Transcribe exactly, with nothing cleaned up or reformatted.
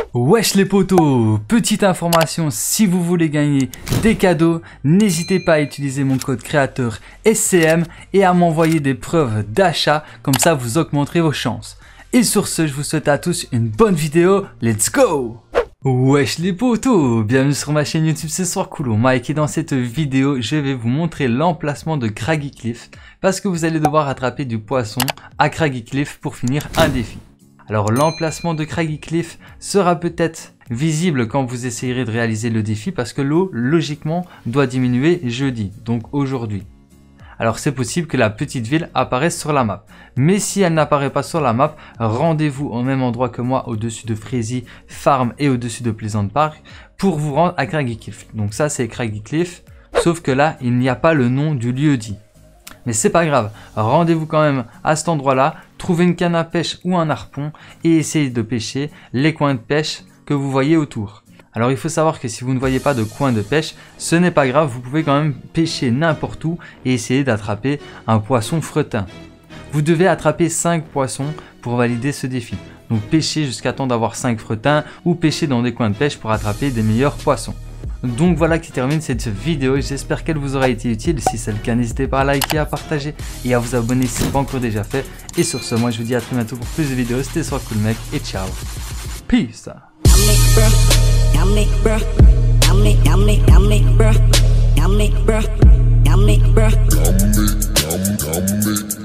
Wesh les potos, petite information, si vous voulez gagner des cadeaux, n'hésitez pas à utiliser mon code créateur S C M et à m'envoyer des preuves d'achat, comme ça vous augmenterez vos chances. Et sur ce, je vous souhaite à tous une bonne vidéo, let's go! Wesh les potos, bienvenue sur ma chaîne YouTube, c'est Soir Cool Mike et dans cette vidéo, je vais vous montrer l'emplacement de Craggy Cliff parce que vous allez devoir attraper du poisson à Craggy Cliff pour finir un défi. Alors l'emplacement de Craggy Cliff sera peut-être visible quand vous essayerez de réaliser le défi parce que l'eau logiquement doit diminuer jeudi, donc aujourd'hui. Alors c'est possible que la petite ville apparaisse sur la map. Mais si elle n'apparaît pas sur la map, rendez-vous au même endroit que moi au-dessus de Freezy Farm et au-dessus de Pleasant Park pour vous rendre à Craggy Cliff. Donc ça c'est Craggy Cliff, sauf que là il n'y a pas le nom du lieu dit. Mais c'est pas grave, rendez-vous quand même à cet endroit-là, trouvez une canne à pêche ou un harpon et essayez de pêcher les coins de pêche que vous voyez autour. Alors il faut savoir que si vous ne voyez pas de coin de pêche, ce n'est pas grave, vous pouvez quand même pêcher n'importe où et essayer d'attraper un poisson fretin. Vous devez attraper cinq poissons pour valider ce défi. Donc pêchez jusqu'à temps d'avoir cinq fretins ou pêchez dans des coins de pêche pour attraper des meilleurs poissons. Donc voilà qui termine cette vidéo, j'espère qu'elle vous aura été utile. Si c'est le cas, n'hésitez pas à liker, à partager et à vous abonner si ce n'est pas encore déjà fait. Et sur ce, moi je vous dis à très bientôt pour plus de vidéos, c'était Soir Cool Mec et ciao. Peace. Yummy, bruh. Yummy, bruh. Yummy, bruh. Yummy, yummy, yummy.